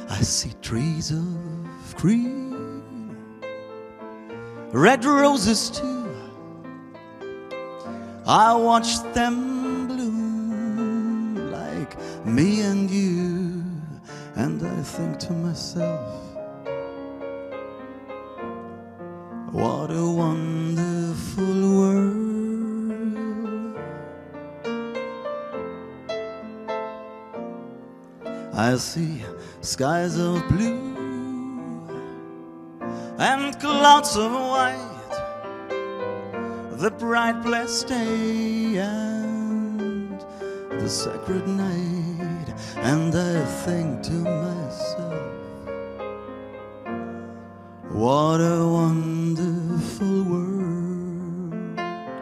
I see trees of green, red roses too. I watch them bloom like me and you, and I think to myself, what a wonderful world. I see skies of blue and clouds of white, the bright blessed day and the sacred night, and I think to myself, what a wonderful world.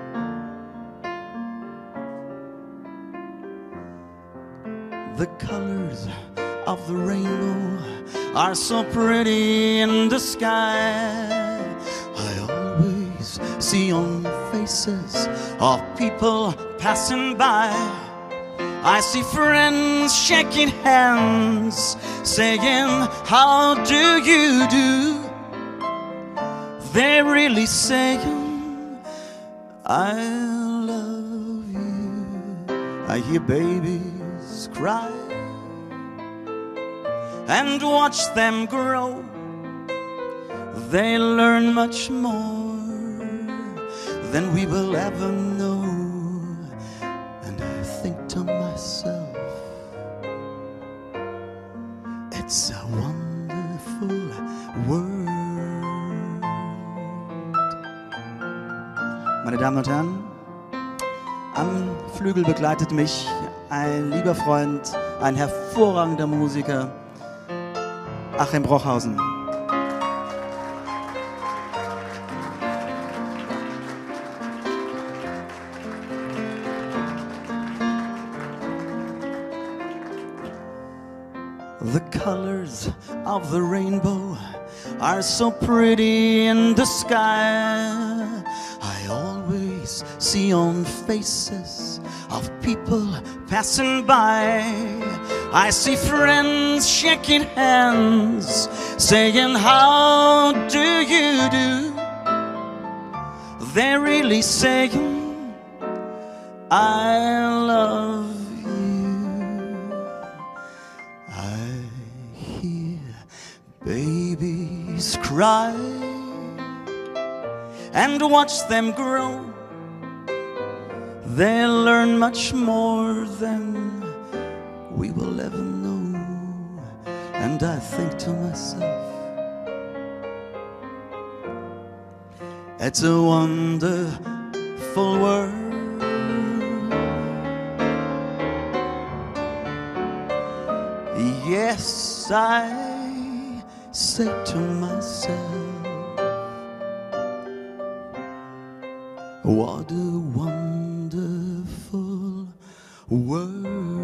The colors of the rainbow are so pretty in the sky. I always see on faces of people passing by. I see friends shaking hands, saying, how do you do? They're really saying, I love you. I hear babies cry and watch them grow. They learn much more than we will ever know. And I think to myself, it's a wonderful world. Meine Damen und Herren, am Flügel begleitet mich ein lieber Freund, ein hervorragender Musiker, Achim Brochhausen. The colors of the rainbow are so pretty in the sky. I always see on faces of people passing by. I see friends shaking hands, saying, how do you do? They're really saying, I love you. I hear babies cry and watch them grow. They'll learn much more than we will ever know. And I think to myself, it's a wonderful world. Yes, I say to myself, what a wonderful world.